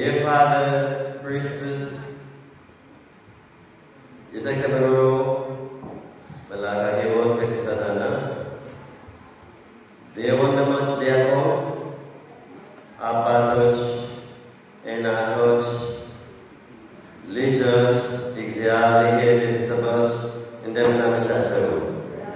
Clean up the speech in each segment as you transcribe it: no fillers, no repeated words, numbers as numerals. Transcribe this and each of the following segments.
Dear Father, priestess, you take the Guru, Malaga, you work with Sadhana. They want the much their cause, Abatoch, Enatoch, Lichurch, Ixiali, Sabach, and Demonamachacho.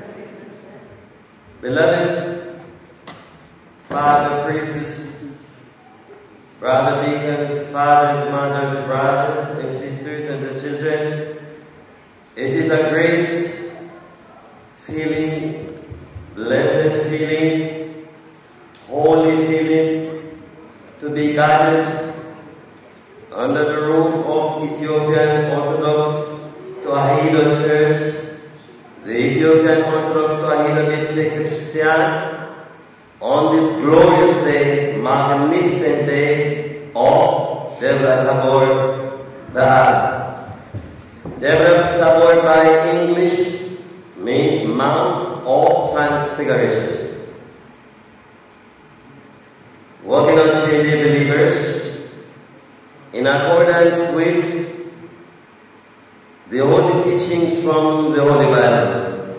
Beloved Father, priestess, brother deacons, fathers, mothers, brothers, and sisters, and the children, it is a great feeling, blessed feeling, holy feeling to be gathered under the roof of Ethiopian Orthodox Tewahedo Church, the Ethiopian Orthodox Tewahedo Beit Christian, on this glorious day, magnificent day of Debre Tabor Ba'al. Debre Tabor by English means Mount of Transfiguration. Walking on Trinity believers, in accordance with the holy teachings from the Holy Bible,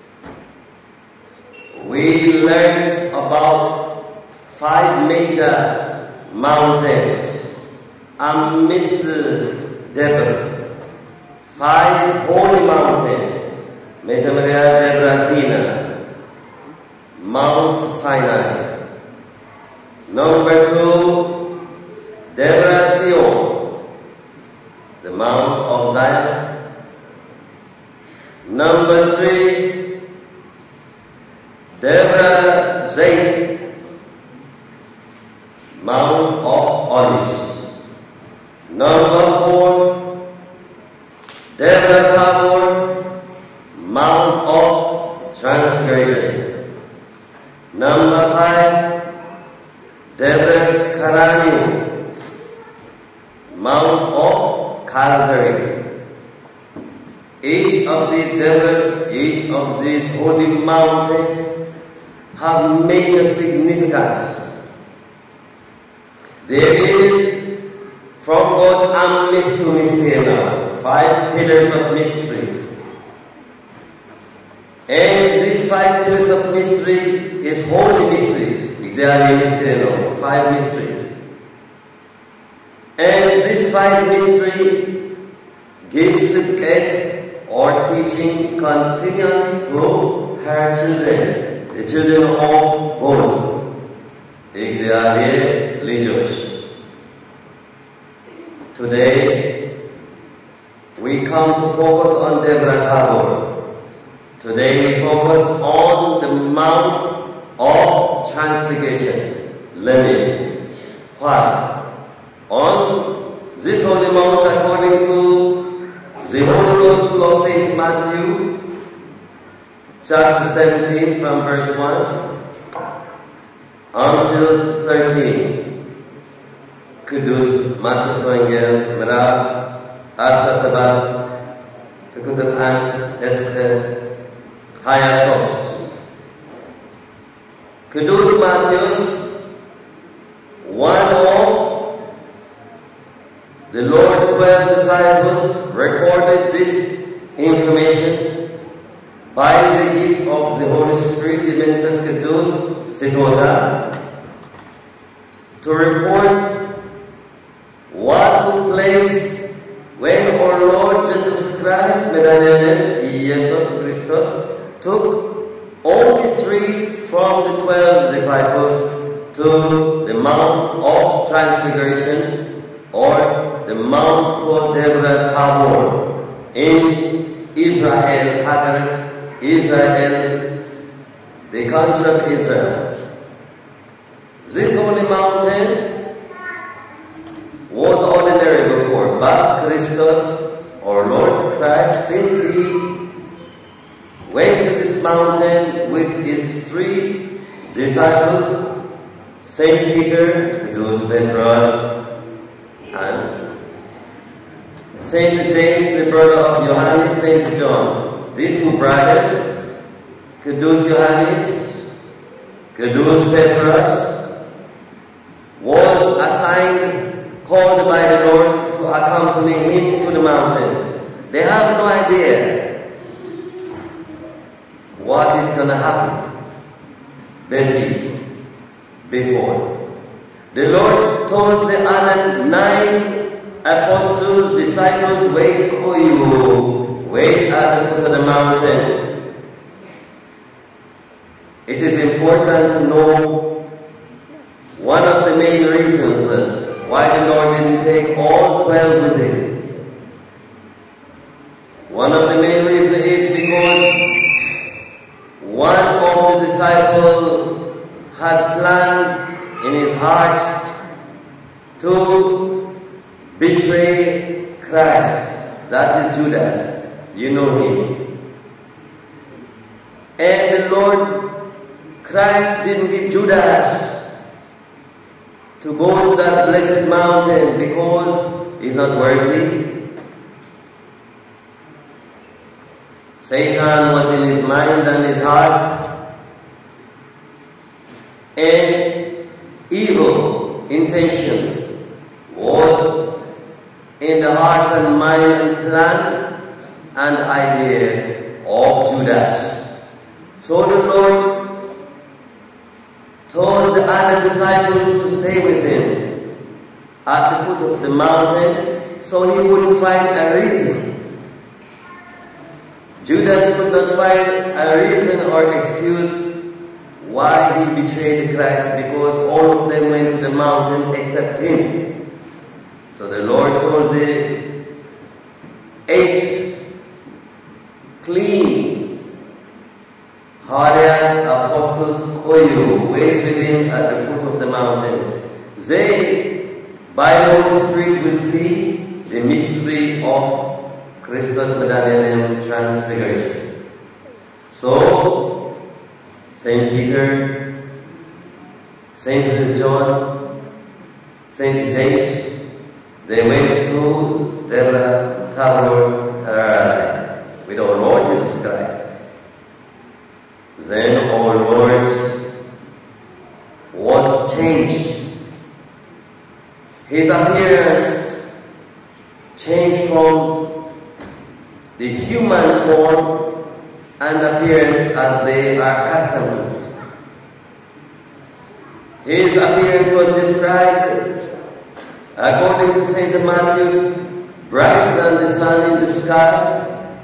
we learned about 5 major mountains amidst Debre. 5 holy mountains: Major Maria Debre Sina, Mount Sinai. Number 2, Debre Sion, the Mount of Zion. Number 3, Debre Zayt, Mount of Olives. Number 4, Debre Tabor, Mount of Transfiguration. Number 5, Debre Karanium, Mount of Calvary. Each of these holy mountains have major significance. There is, from God, Amnis to Mystery, 5 pillars of mystery. And these 5 pillars of mystery is holy mystery, exactly mystery, 5 mystery. And this 5 mystery gives Sibket or teaching continually to her children, the children of both Ixiali Lichurch. Today, we come to focus on Debre Tabor. Today, we focus on the Mount of Transfiguration. Let me. Why? On this holy mount, according to the Holy Gospel of St. Matthew, chapter 17, from verse 1 until 13. Kudus Matthew Swangel, Merav, Asa Sabat, Kekutan Ant, Esther, Hayasos. Kudus Matthews, one of the Lord's 12 disciples, recorded this information by the gift of the Holy Spirit, Ibn Kudus Sitota, to report what took place when our Lord Jesus Christ, Medallion Jesus Christus, took only 3 from the 12 disciples to the Mount of Transfiguration, or the Mount called Debre Tabor in Israel, Hagar, Israel, the country of Israel. This holy mountain was ordinary before, but Christus, our Lord Christ, since He went to this mountain with His 3 disciples, Saint Peter, Kudus Petros, and Saint James, the brother of Johannes, Saint John. These 2 brothers, Kudus Johannes, Kudus Petros, was assigned called by the Lord to accompany him to the mountain. They have no idea what is going to happen before. The Lord told the other 9 apostles, disciples, wait at the foot of the mountain. It is important to know one of the main reasons why the Lord didn't take all 12 with him. One of the main reasons is because one of the disciples had planned in his heart to betray Christ. That is Judas. You know him. And the Lord Christ didn't give Judas to go to that blessed mountain because he's not worthy. Satan was in his mind and his heart, and evil intention was in the heart and mind and plan and idea of Judas. So the Lord told the other disciples to stay with him at the foot of the mountain so he wouldn't find a reason. Judas could not find a reason or excuse why he betrayed Christ, because all of them went to the mountain except him. So the Lord told the 8 clean, hardened apostles, wait with him at the foot of the mountain. They, by the Holy Spirit, will see the mystery of Christus Medallion Transfiguration. So, Saint Peter, Saint John, Saint James, they went to the Tabor with our Lord Jesus Christ. Then our Lord was changed. His appearance changed from the human form and appearance as they are accustomed to. His appearance was described, according to St. Matthew, brighter than the sun in the sky.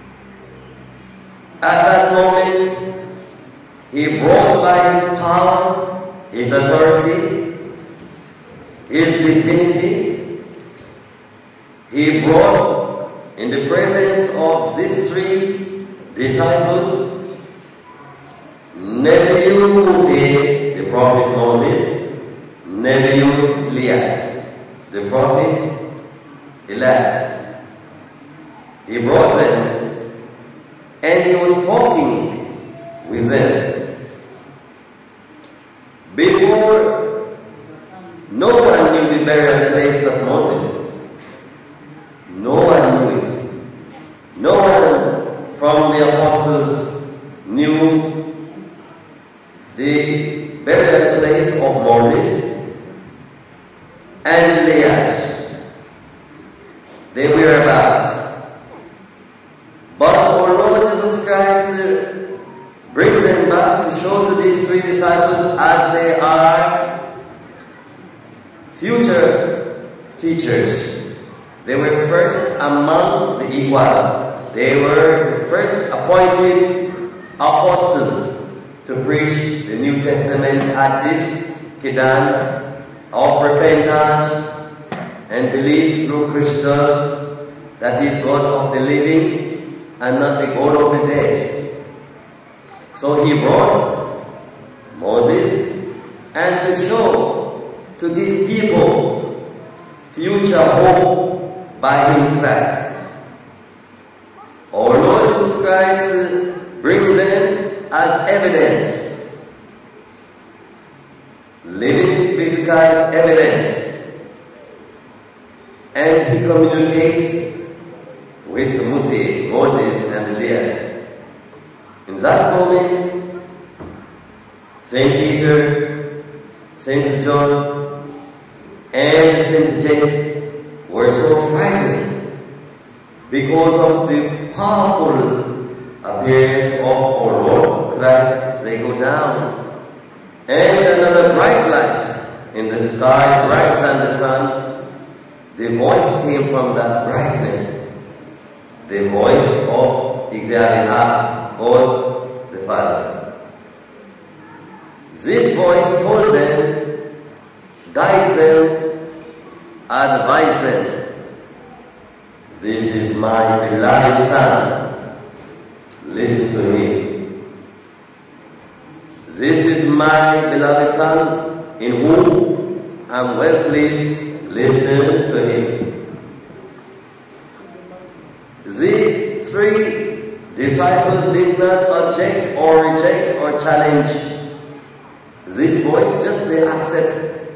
At that moment, he brought by his power, his authority, his divinity, he brought in the presence of these 3 disciples, Nebiu Moses, the prophet Moses, Nebiu Elias, the prophet Elias. He brought them and he was talking with them. Before, no one knew the burial place of Moses. No one knew it. No one from the apostles knew the burial place of Moses and Elias. They were about. But our Lord Jesus Christ brings them back to show to these 3 disciples, as they are future teachers. They were first among the equals. They were the first appointed apostles to preach the New Testament at this Kidan of repentance and belief through Christus, that is God of the living and not the God of the dead. So he brought Moses, and to show, to give people future hope by him Christ. Our Lord Jesus Christ brings them as evidence, living physical evidence, and he communicates with Moses and Elias. In that moment, Saint Peter, Saint John, and and St. James were so frightened because of the powerful appearance of our Lord Christ. They go down, and another bright light in the sky, brighter than the sun. The voice came from that brightness, the voice of Exalted God the Father. This voice told them, guides them, advise them, this is my beloved Son, listen to him. This is my beloved Son, in whom I am well pleased, listen to him. The three disciples did not object or reject or challenge this voice, just they accept.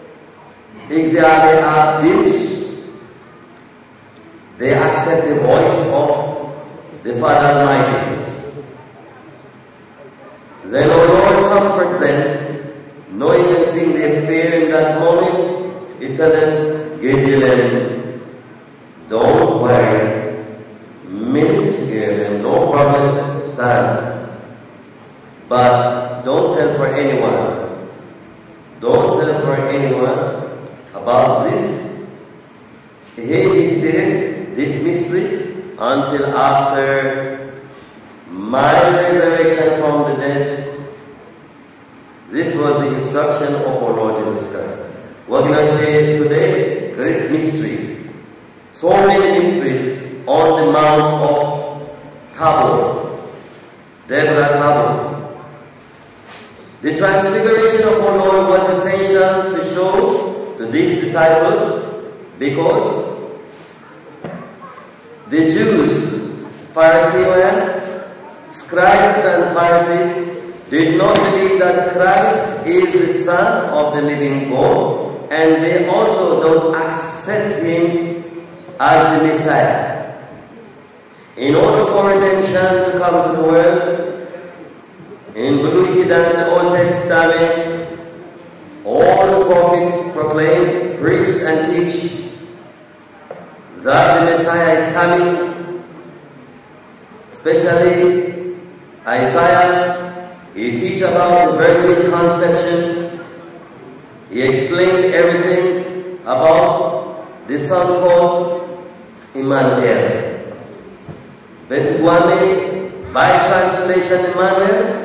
They accept the voice of the Father Almighty. Then our Lord comforts them, knowing and seeing their fear in that moment. He tells them, Gideon, don't worry, meaning to hear them, no problem, stand. But don't tell for anyone. Don't tell for anyone about this mystery until after my resurrection from the dead. This was the instruction of our Lord Jesus Christ. We're going to say today, great mystery. So many mysteries on the Mount of Tabor, Deborah Tabor. The transfiguration of our Lord was essential to show to these disciples because the Jews, Pharisees, scribes and Pharisees did not believe that Christ is the Son of the living God, and they also don't accept him as the Messiah. In order for redemption to come to the world, in Blue and the Old Testament, all the prophets proclaim, preach and teach that the Messiah is coming. Especially Isaiah, he teach about the virgin conception. He explained everything about the son called Emmanuel. But one by translation Emmanuel,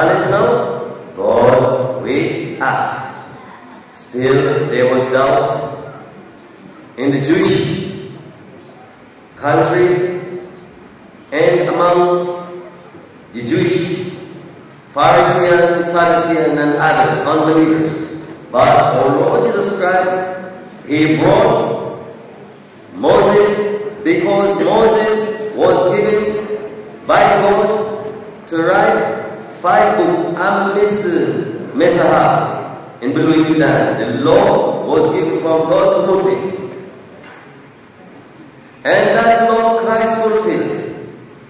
God with us. Still there was doubt in the Jewish country and among the Jewish Pharisees, Sadducees and others, unbelievers. But our Lord Jesus Christ, he brought Moses because Moses was given by God to write 5 books, Am Messiah, in Beluy Kidan. The law was given from God to Moses. And that law Christ fulfills.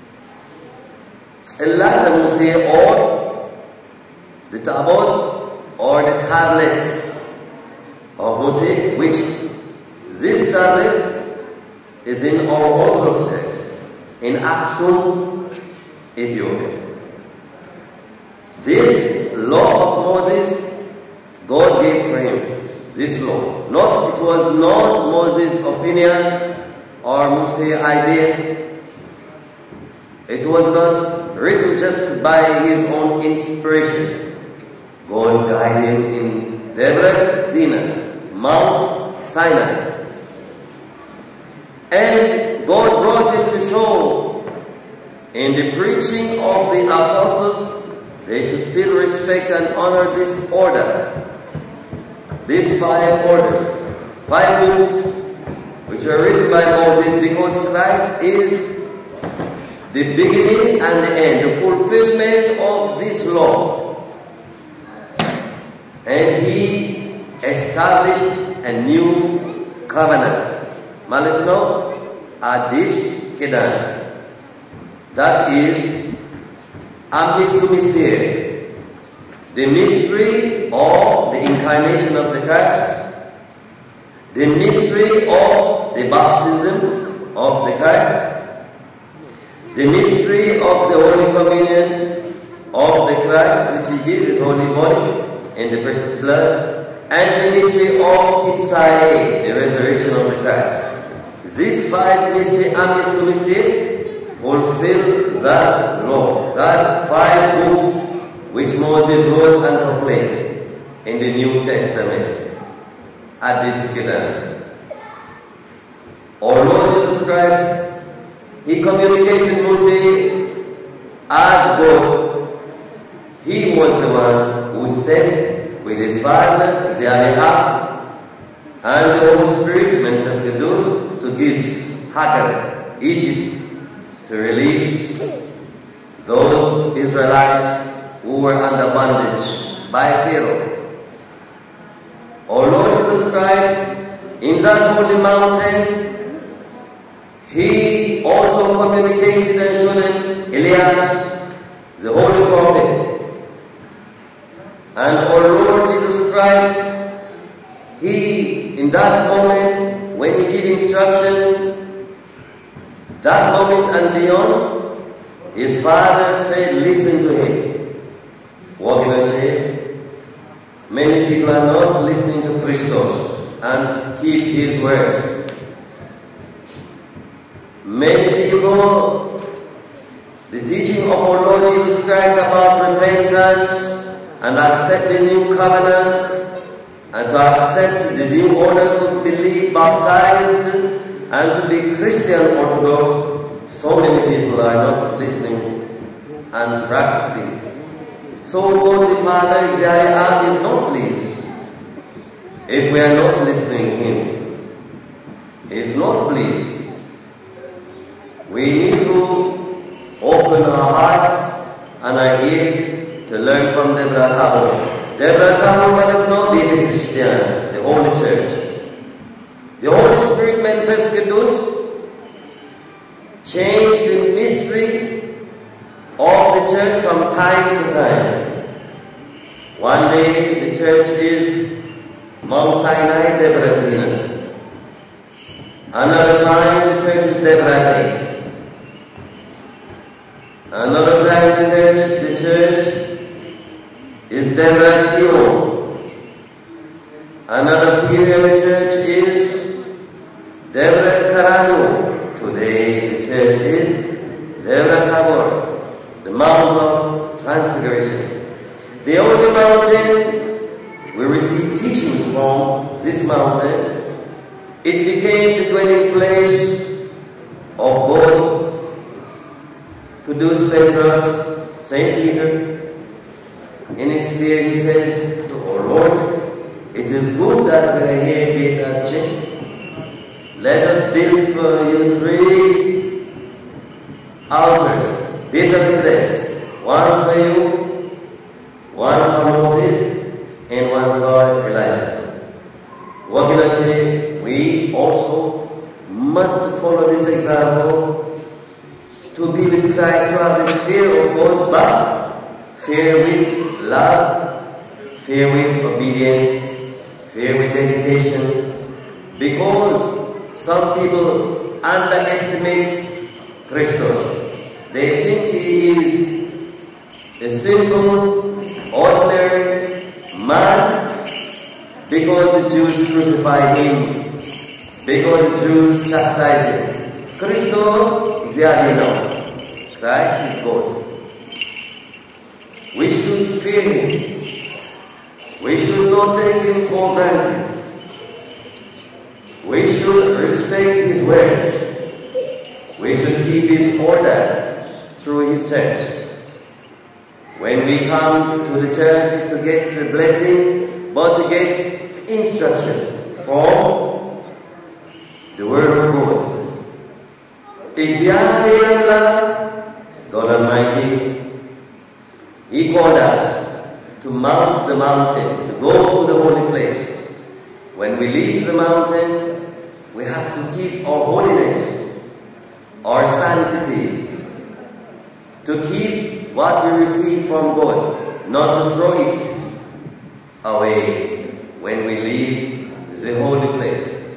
Elijah Moses, or the Tabot, or the tablets of Moses, which this tablet is in our Orthodox Church, in Aksum, Ethiopia. This law of Moses, God gave for him. This law. It was not Moses' opinion or Moses' idea. It was not written just by his own inspiration. God guided him in Deborah Sinai, Mount Sinai. And God brought him to show in the preaching of the apostles they should still respect and honor this order. These 5 orders, 5 books which are written by Moses, because Christ is the beginning and the end, the fulfillment of this law. And he established a new covenant. Malitno Adis Kedan. That is Mystery, the mystery of the incarnation of the Christ, the mystery of the baptism of the Christ, the mystery of the Holy Communion of the Christ, which he gave his holy body and the precious blood, and the mystery of Tinsai, the resurrection of the Christ. These five mystery and mystery mystery fulfill that law, that five books which Moses wrote and proclaimed in the New Testament at this Canaan. Our Lord Jesus Christ, he communicated with Moses as God. He was the one who sent with his Father, the Aliyah, and the Holy Spirit, Memphis Kedus, to give Hagar, Egypt, to release those Israelites who were under bondage by Pharaoh. Our Lord Jesus Christ, in that holy mountain, he also communicated and showed them Elias, the holy prophet. And our Lord Jesus Christ, he, in that moment, when he gave instruction, that moment and beyond, his Father said, listen to him. Walking on chair. Many people are not listening to Christos and keep his word. Many people, the teaching of our Lord Jesus Christ about repentance and accept the new covenant and to accept the new order to believe baptized and to be Christian Orthodox, so many people are not listening and practicing. So God the Father is not pleased if we are not listening to him. He is not pleased. We need to open our hearts and our ears to learn from Deborah Tabor. Deborah Tabor does not be the Christian, the Holy Church. The Holy Spirit Memphis Kedus changed the mystery of the church from time to time. One day the church is Mount Sinai, Deborah Sinai. Another time the church is Deborah 8. Another time the church is Deborah Sion. Another period the church is Deborah Karano. Today the church is Deborah Tabor, the Mount of Transfiguration. The Holy Mountain, we receive teachings from this mountain. It became the dwelling place of God. Kudus Petros, St. Peter, in his fear he says to our Lord, it is good that we are here at Che. Let us build for you 3 altars, Beit HaMikdash, one for you, one for Moses, and one for Elijah. Wakilache, we also must follow this example to be with Christ, to have the fear of God, but fear with love, fear with obedience, fear with dedication, because some people underestimate Christos. They think he is a simple, ordinary man because the Jews crucified him, because the Jews chastised him. Christos is the idea. Christ is God. We should fear him. We should not take him for granted. We should respect his word. We should keep his orders through his church. When we come to the church, is to get the blessing, but to get instruction from the Word of God. It's Yahweh Allah, God Almighty. He called us to mount the mountain, to go to the holy place. When we leave the mountain, we have to keep our holiness, our sanctity, to keep what we receive from God, not to throw it away when we leave the holy place.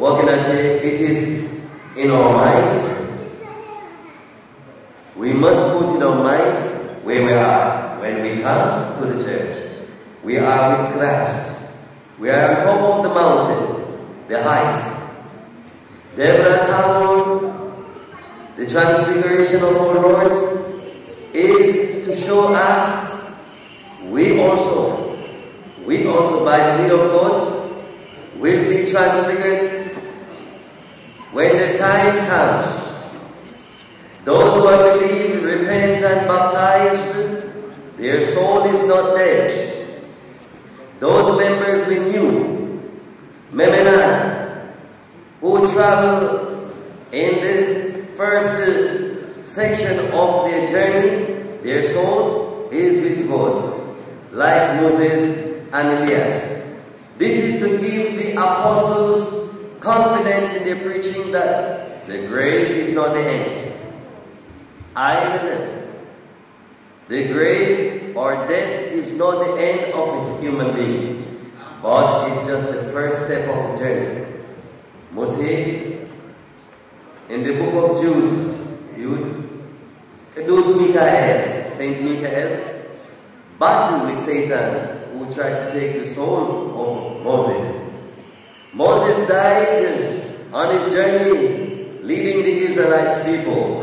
Wakinache, it is in our minds. We must put in our minds where we are when we come to the church. We are with Christ. We are on top of the mountain, the heights. Deborah Tabor, the transfiguration of our Lord, is to show us we also by the will of God will be transfigured when the time comes. Those who are believed, repent and baptized, their soul is not dead. Those members we knew, Memena, who traveled in the first section of their journey, their soul is with God, like Moses and Elias. This is to give the apostles confidence in their preaching that the grave is not the end. Either the grave or death is not the end of a human being, but it's just the first step of the journey. Moses, in the book of Jude, Kedus Michael, Saint Michael, battled with Satan, who tried to take the soul of Moses. Moses died on his journey, leading the Israelites people.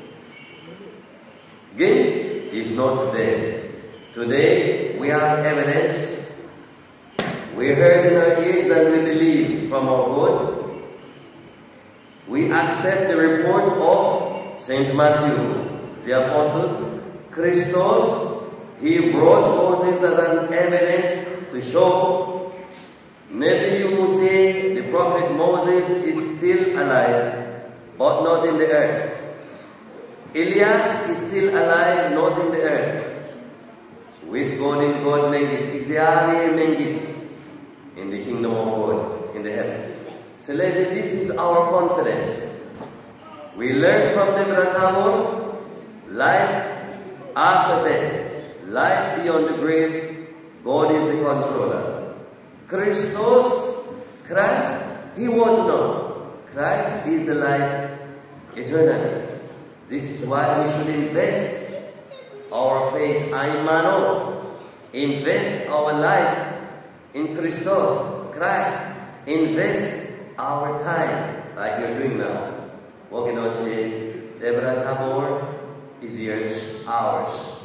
Again, he's not dead. Today, we have evidence. We heard in our ears and we believe from our God. We accept the report of Saint Matthew, the apostles. Christos, he brought Moses as an evidence to show Nebi Musa, the prophet Moses, is still alive, but not in the earth. Elias is still alive, not in the earth. With God in God Mengis, Xavier Mengis, in the kingdom of God, in the heavens. So this is our confidence. We learn from Deborah Tabor, life after death, life beyond the grave, God is the controller. Christos, Christ, he wants to know. Christ is the life eternally. This is why we should invest our faith, Aimanot. Invest our life in Christos, Christ. Invest our time, like you're doing now. Wakinoche, Deborah Tabor is yours, ours.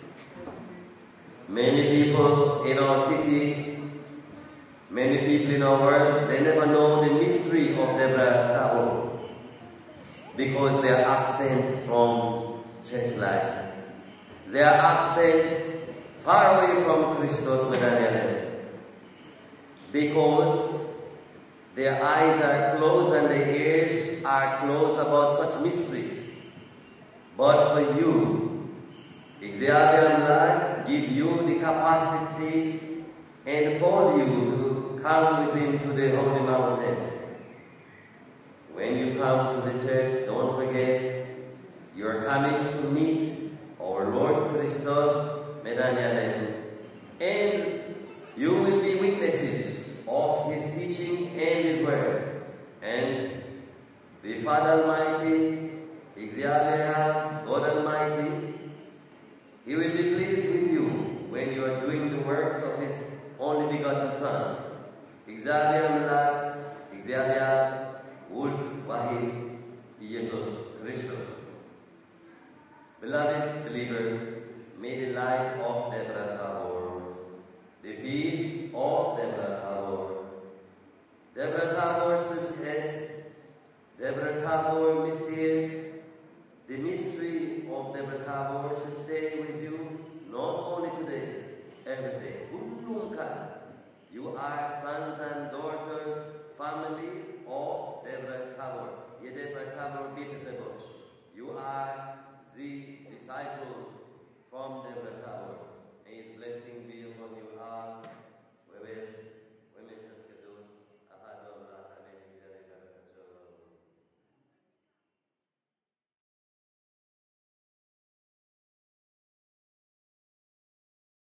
Many people in our city, many people in our world, they never know the mystery of Deborah Tabor, because they are absent from church life. They are absent far away from Christos Medanianen, because their eyes are closed and their ears are closed about such mystery. But for you, Xavier give you the capacity and call you to come with him to the holy mountain. When you come to the church, don't forget, you are coming to meet our Lord Christos Medanianen, and you will be witnesses of his teaching and his word. And the Father Almighty, Xavier, God Almighty, he will be pleased with you when you are doing the works of his only begotten Son. Xavier Melach, Xavier Wood Wahid Jesus Christus. Beloved believers, may the light of Deborah Tabor, the peace of Deborah Tabor, Deborah Tabor Suntet, Deborah Tabor Mystere, the mystery of Deborah Tabor should stay with you not only today, every day. You are sons and daughters, families of Deborah Tabor. Ye Deborah Tabor Betisebosh. You are the disciples from Deborah Tabor. May his blessing be